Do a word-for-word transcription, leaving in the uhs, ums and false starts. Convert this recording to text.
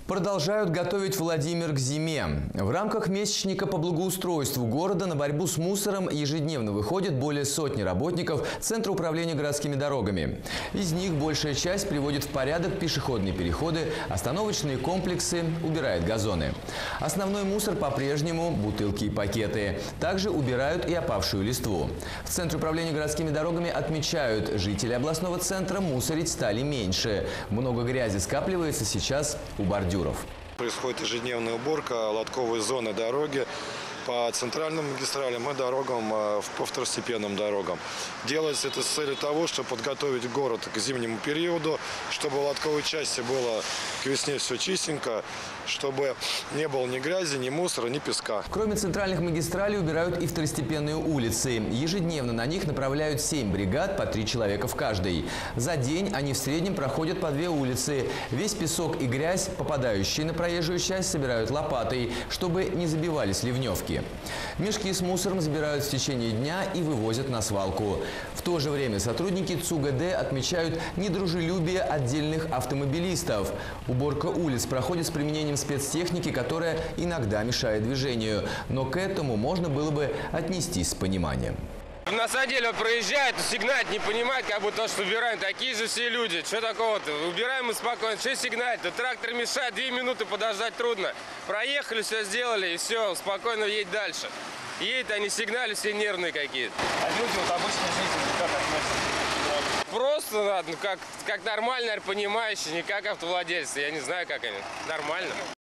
Продолжают готовить Владимир к зиме. В рамках месячника по благоустройству города на борьбу с мусором ежедневно выходит более сотни работников Центра управления городскими дорогами. Из них большая часть приводит в порядок пешеходные переходы, остановочные комплексы, убирает газоны. Основной мусор по-прежнему – бутылки и пакеты. Также убирают и опавшую листву. В Центре управления городскими дорогами отмечают, жители областного центра мусорить стали меньше. Много грязи скапливается сейчас у бордюров. Происходит ежедневная уборка лотковой зоны дороги по центральным магистралям и дорогам, по второстепенным дорогам. Делается это с целью того, чтобы подготовить город к зимнему периоду, чтобы в лотковой части было к весне все чистенько, чтобы не было ни грязи, ни мусора, ни песка. Кроме центральных магистралей убирают и второстепенные улицы. Ежедневно на них направляют семь бригад по три человека в каждой. За день они в среднем проходят по две улицы. Весь песок и грязь, попадающие на проезжую часть, собирают лопатой, чтобы не забивались ливневки. Мешки с мусором забирают в течение дня и вывозят на свалку. В то же время сотрудники ЦУГД отмечают недружелюбие отдельных автомобилистов. Уборка улиц проходит с применением спецтехники, которая иногда мешает движению. Но к этому можно было бы отнестись с пониманием. На самом деле проезжают, сигналят, не понимают, как будто что убираем. Такие же все люди. Что такого-то? Убираем мы спокойно. Что сигналить? Трактор мешает, две минуты подождать трудно. Проехали, все сделали, и все, спокойно едь дальше. Едет, они сигнали, все нервные какие-то. А люди, вот обычные жители, как относятся? Просто надо, ну, как, как нормально, понимающие, не как автовладельцы. Я не знаю, как они. Нормально.